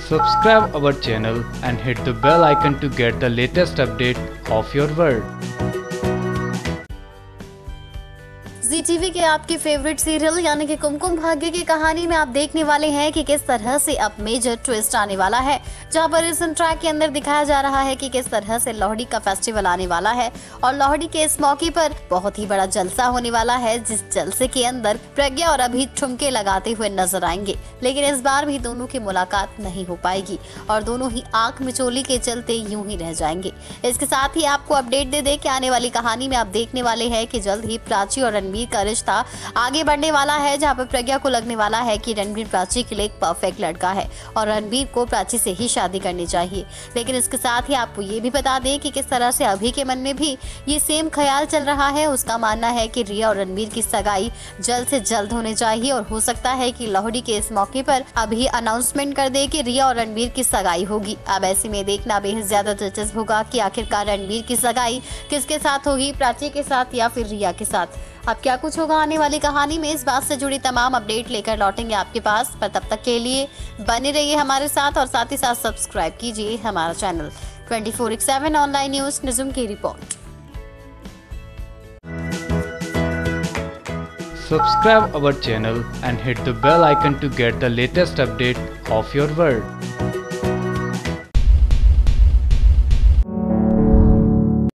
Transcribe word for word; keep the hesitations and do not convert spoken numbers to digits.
Subscribe our channel and hit the bell icon to get the latest update of your world. Zee TV के आपके favourite serial यानी कि कुमकुम भाग्य की कहानी में आप देखने वाले हैं कि किस तरह से अब मेजर ट्विस्ट आने वाला है, जहां पर इस ट्रैक के अंदर दिखाया जा रहा है कि किस तरह से लोहड़ी का फेस्टिवल आने वाला है और लोहड़ी के इस मौके पर बहुत ही बड़ा जलसा होने वाला है, जिस जलसे के अंदर प्रज्ञा और अभी ठुमके लगाते हुए नजर आएंगे। लेकिन इस बार भी दोनों की मुलाकात नहीं हो पाएगी और दोनों ही आंख मिचोली के चलते यूं ही रह जाएंगे। इसके साथ ही आपको अपडेट दे दे कि आने वाली कहानी में आप देखने वाले हैं कि जल्द ही प्राची और रणबीर का रिश्ता आगे बढ़ने वाला है, जहां पर प्रज्ञा को लगने वाला है कि रणबीर प्राची के लिए एक परफेक्ट लड़का है और रणबीर को प्राची से ही शादी करनी चाहिए। लेकिन इसके साथ ही आपको ये भी बता दें कि किस तरह से अभी के मन में भी ये सेम ख्याल चल रहा है। उसका मानना है कि रिया और रणबीर की सगाई जल्द से जल्द होने चाहिए और हो सकता है कि लोहड़ी के इस मौके पर अभी अनाउंसमेंट कर दे कि रिया और रणबीर की सगाई होगी। अब ऐसे में देखना बेहद ज्यादा दिलचस्प होगा कि आखिरकार रणबीर की सगाई किसके साथ होगी, प्राची के साथ या फिर रिया के साथ। अब क्या कुछ होगा आने वाली कहानी में, इस बात से जुड़ी तमाम अपडेट लेकर लौटेंगे आपके पास। पर तब तक के लिए बने रहिए हमारे साथ और साथ ही साथ सब्सक्राइब कीजिए हमारा channel. Twenty four by seven online news निज़्म की रिपोर्ट। Subscribe our channel and hit the bell icon to get the latest update of your world.